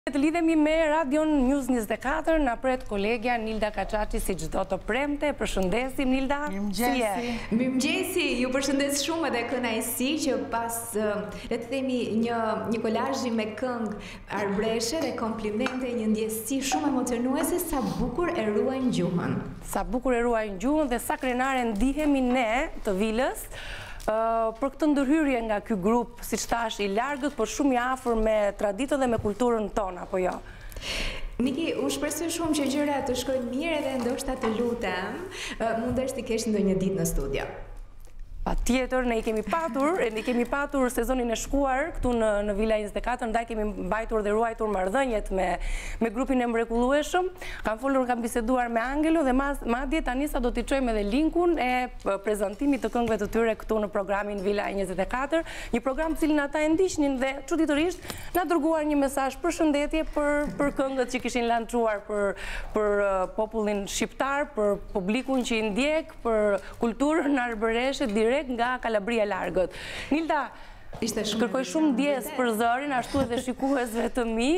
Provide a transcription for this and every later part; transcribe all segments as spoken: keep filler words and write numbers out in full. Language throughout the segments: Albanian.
Të lidhemi me Radion News njëzet e katër, na pret kolegja Nilda Kaçaçi si çdo të premte. Përshëndesim Nilda. Mirëmëngjesi. Mirëmëngjesi. Ju përshëndes shumë edhe kënaqësi që pas le të themi një një kolazhi me këngë arbreshe dhe komplimente, një ndjesi shumë emocionuese, sa bukur e ruajnë gjuhën. Sa bukur e ruajnë gjuhën dhe sa krenare ndihemi ne të Vilës. Uh, për këtë ndërhyrje nga ky grup, siç thash, i largët, por shumë i afër me traditën dhe me kulturën tonë, apo jo? Niki, unë shpresoj shumë që gjërat të shkojnë mirë dhe ndoshta të lutem, uh, mundesh të kesh ndonjë ditë në studio. Pa tjetër, ne i kemi patur, e ne kemi patur sezonin e shkuar këtu në, në Vila njëzet e katër, ndaj kemi mbajtur dhe ruajtur marrëdhëniet me, me grupin e mrekullueshëm. Kam folur, kam biseduar me Angelo dhe madje tani sa do t'i çojmë edhe linkun e prezantimit të këngëve të tyre këtu në programin Vila njëzet e katër, një program cilin ata e ndiqnin dhe çuditërisht na dërguar një mesazh përshëndetje për për këngët që kishin lançuar për për popullin shqiptar, për publikun që i ndjek, për kulturën arbëreshe direkt nga Kalabria largët. Nilda, kërkoj shumë ndjes për zërin, ashtu edhe shikuesve të mi,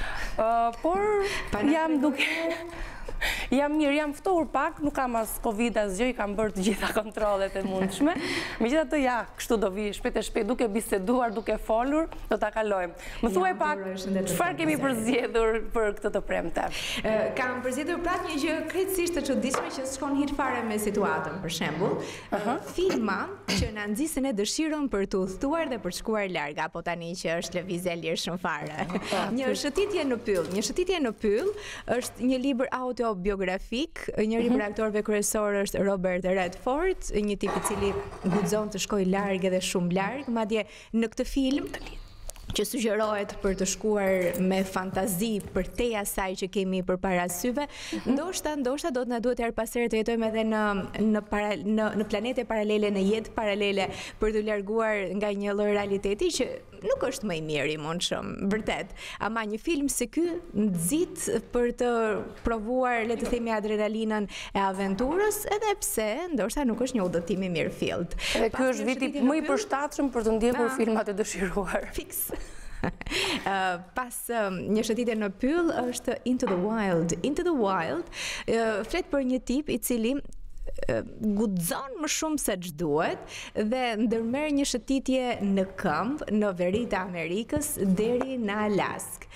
por jam duke... Jam mirë, jam ftohur pak, nuk kam as Covid as gjë, i kam bërë të gjitha kontrollet e mundshme. Megjithatë, ja, kështu do vi shpejt e shpejt, duke biseduar, duke folur, do ta kalojmë. Më thuaj pak, çfarë kemi përzgjedhur për këtë të premte? Kam përzgjedhur prapë një gjë krejtësisht të çuditshme që s'kon hir fare me situatën, për shembull, filma që na nxisin e dëshirën për të udhëtuar dhe për të shkuar larg, apo tani që është lëvizje e lirë shumë fare. Një shëtitje në pyll, një shëtitje në pyll është një libër audio biografik, njëri për aktorëve kryesor është Robert Redford, një tip i cili guxon të shkojë larg edhe shumë larg, madje në këtë film që sugjerohet për të shkuar me fantazi për te asaj që kemi përpara syve, ndoshta ndoshta do të na duhet her pas here të jetojmë edhe në në para, në, në planete paralele, në jetë paralele për të larguar nga një lloj realiteti që nuk është më i mirë i mundshëm, vërtet. Ama një film si ky nxit për të provuar, le të themi, adrenalinën e aventurës, edhe pse ndoshta nuk është një udhëtim i mirë fillt. Edhe ky është viti më i përshtatshëm për të ndjekur filmat e dëshiruar. Fiks. Uh, pas um, një shëtitje në pyll është Into the Wild. Into the Wild uh, flet për një tip i cili uh, guxon më shumë se ç'duhet dhe ndërmerr një shëtitje në këmbë në veri të Amerikës deri në Alaskë.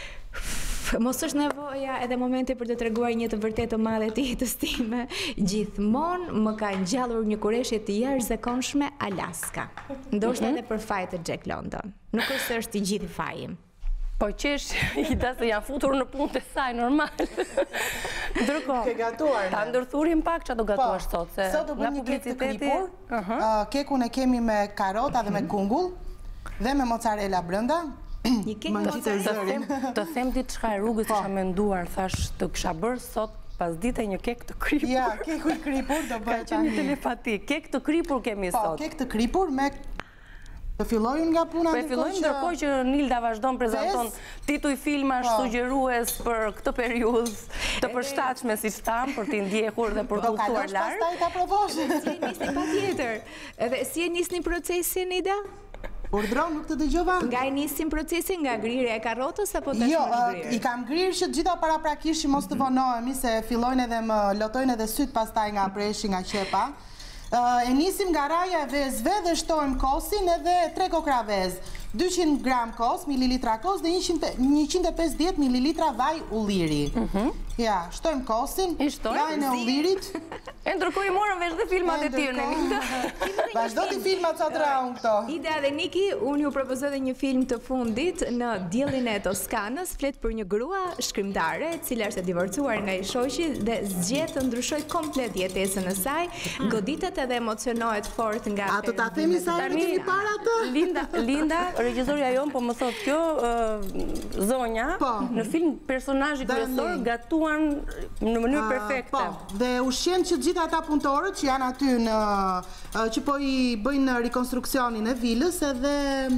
Mos është nevoja edhe momenti për të treguar një të vërtetë të madhe të jetës time. Gjithmonë më ka ngjallur një kureshje të jashtëzakonshme Alaska. Ndoshta edhe për fajin e Jack London. Nuk është se është i gjithë fajim. Po qesh i da se janë futur në punë të saj, normal. Ndërkohë, ke gatuar. Ta ndërthurim pak çfarë do gatuash sot, se sot do bëjmë një kek të kripur. Kekun e kemi me karota dhe me kungull dhe me mozzarella brenda. Një kek me mozzarella. Të them diçka e rrugës që isha menduar, thash të kisha bërë sot pas dite një kek të kripur. Ja, keku i kripur do bëj tani. Ka qenë telepati. Kek të kripur kemi sot. Po, kek të kripur me Të fillojmë nga puna ndërkohë që... fillojmë ndërkohë që Nilda vazhdon prezanton tituj filmash sugjerues për këtë periudhë të përshtatshme siç tham, për t'i ndjekur dhe për të udhëtuar larg. Pastaj ta provosh. Si e nisni patjetër. Edhe si e nisni procesin, Nilda? Urdhron, nuk të dëgjova. Nga e nisim procesin nga ngrirja e karrotës apo tashmë jo, ngrirë? I kam ngrirë që gjitha paraprakishim mos të vonohemi se fillojnë edhe më lotojnë edhe syt pastaj nga preshi, nga qepa. Uh, e nisim nga raja e vezëve dhe shtojmë kosin edhe tre kokra vezë, dyqind gram kos, mililitra kos dhe njëqind e pesëdhjetë mililitra vaj ulliri. Uh-huh. Ja, shtojmë kosin, vajin e ullirit. E ndërkohë i morën vesh dhe filmat e tjerë. Vazhdo ti filmat sa të raun këto. Ida dhe Niki, unë ju propozoj dhe një film të fundit në diellin e Toskanës, flet për një grua shkrimtare, e cila është e divorcuar nga i shoqi dhe zgjedh të ndryshojë komplet jetesën e saj, goditet edhe emocionohet fort nga A të ta themi sa herë kemi parë atë? Linda, Linda, regjisorja jon po më thot kjo zonja në film personazhi kryesor gatuan në mënyrë perfekte. Po, dhe ushqen që gjitha ata punëtorët që janë aty në që po i bëjnë rekonstruksionin e vilës edhe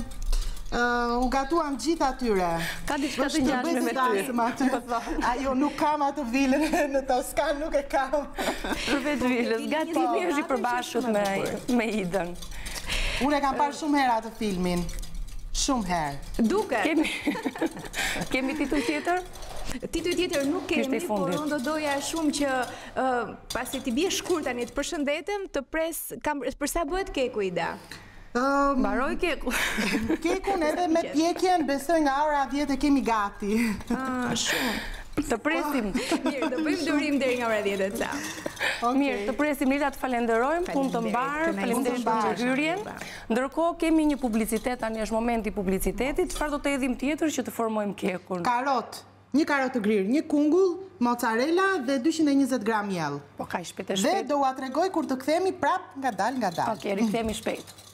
u gatuam gjithë atyre. Ka diçka të ngjashme me ty. Ajo nuk kam atë vilën në Toskanë, nuk e kam. Përveç vilës, gatimi është i përbashkët me me Idën. Unë e kam parë shumë herë atë filmin. Shumë herë. Duke. Kemi Kemi titull tjetër? Titull tjetër nuk kemi, por unë do doja shumë që uh, pasi t'i bie shkurt tani të përshëndetem, të pres kam për sa bëhet keku Ida. Um, Mbaroj keku. Kekun edhe me pjekjen, besoj nga ora dhjetë e kemi gati. Ah, shumë. Të presim. Mirë, do bëjmë durim deri nga ora dhjetë ca. Okay. Mirë, të presim Rita, të falenderojmë, punë të mbarë, faleminderit për hyrjen. Ndërkohë kemi një publicitet, tani është momenti i publicitetit. Çfarë do të hedhim tjetër që të formojmë kekun? Karot, një karot të grirë, një kungull, mozzarella dhe dyqind e njëzet gram miell. Po kaq shpejt e Dhe shpejt. do ua tregoj kur të kthehemi prap nga dal nga dal. Okej, rikthehemi shpejt.